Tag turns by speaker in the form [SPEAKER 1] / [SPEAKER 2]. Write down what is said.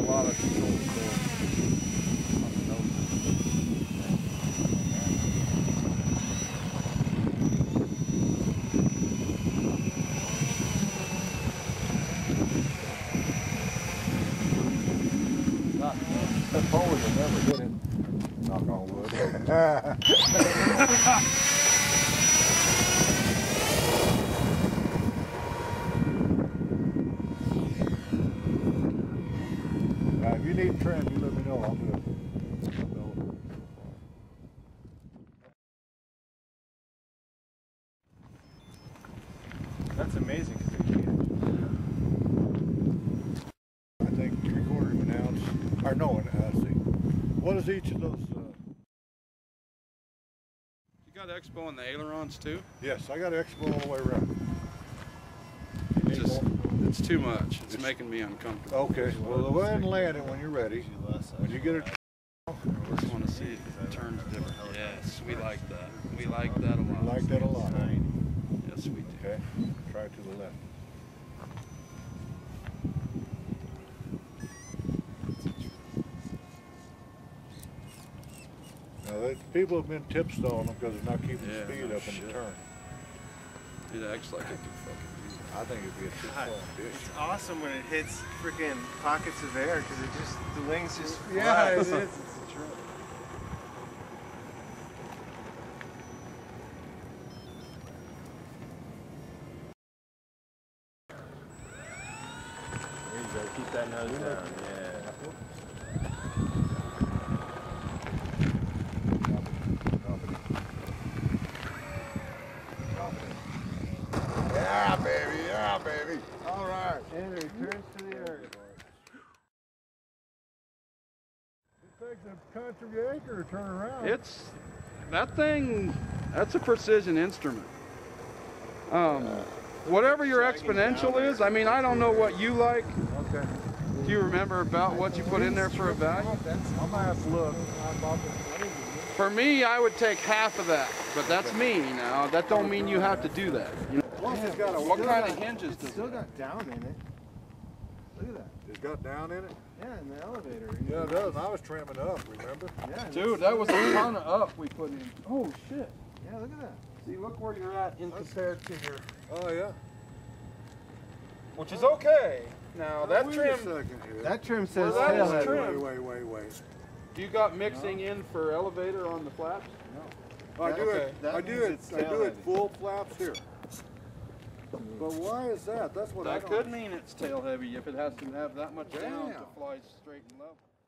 [SPEAKER 1] lot of control on the nose.
[SPEAKER 2] Step forward and never hit it. Knock on wood. If you need trim, you let me know. I'll do it.
[SPEAKER 3] That's amazing.
[SPEAKER 2] I think 3/4 of an ounce. Or no, let's see. What is each of those?
[SPEAKER 1] You got expo on the ailerons too?
[SPEAKER 2] Yes, I got expo all the way around.
[SPEAKER 1] It's too much. It's making me uncomfortable.
[SPEAKER 2] Okay, well go ahead and land it when you're ready. When you get it.
[SPEAKER 1] I just want to see if it turns different. Yes, we like that. We like that a lot.
[SPEAKER 2] We like that a lot.
[SPEAKER 1] Yes, we do.
[SPEAKER 2] Okay, try it to the left. Now, people have been tip-stalling them because they're not keeping the speed up in the turn.
[SPEAKER 1] It acts like it could fucking do that.
[SPEAKER 2] I think it'd be a tip-stalling fish.
[SPEAKER 3] It's awesome when it hits freaking pockets of air because it just, the wings just fly.
[SPEAKER 2] Yeah, it is. It's a trip.
[SPEAKER 3] There you go. Keep that nose down. Yeah.
[SPEAKER 2] Yeah, baby. Yeah, baby. All right.
[SPEAKER 3] And it returns to the earth.
[SPEAKER 2] It takes a country acre to turn around.
[SPEAKER 1] It's that thing. That's a precision instrument. Whatever your exponential is, I mean, I don't know what you like.
[SPEAKER 2] Okay.
[SPEAKER 1] Do you remember about what you put in there for a value?
[SPEAKER 2] I might have to look.
[SPEAKER 1] For me, I would take half of that, but that's me now. That don't mean you have to do that. You know?
[SPEAKER 2] It's got
[SPEAKER 1] What kind of hinges does
[SPEAKER 3] It's still
[SPEAKER 1] it have?
[SPEAKER 3] got down in it. Look at that.
[SPEAKER 2] It's got down in it?
[SPEAKER 3] Yeah, in the elevator.
[SPEAKER 2] Yeah, it does. I was trimming up, remember?
[SPEAKER 3] Yeah.
[SPEAKER 1] Dude, that was a ton of up we put in. Oh, shit.
[SPEAKER 3] Yeah, look at that.
[SPEAKER 1] See, look where you're at in compared to your...
[SPEAKER 2] Oh, yeah.
[SPEAKER 1] Which is okay. Now, that
[SPEAKER 2] Wait a
[SPEAKER 1] trim...
[SPEAKER 2] second here.
[SPEAKER 3] That trim says
[SPEAKER 1] Well, that is
[SPEAKER 3] tailhead.
[SPEAKER 1] trim.
[SPEAKER 2] Wait.
[SPEAKER 1] You got mixing in for elevator on the flaps?
[SPEAKER 2] I do
[SPEAKER 1] Okay.
[SPEAKER 2] it. I do it full flaps here. But why is that? That's what I
[SPEAKER 1] That
[SPEAKER 2] don't.
[SPEAKER 1] could mean it's tail heavy if it has to have that much down to fly straight and level.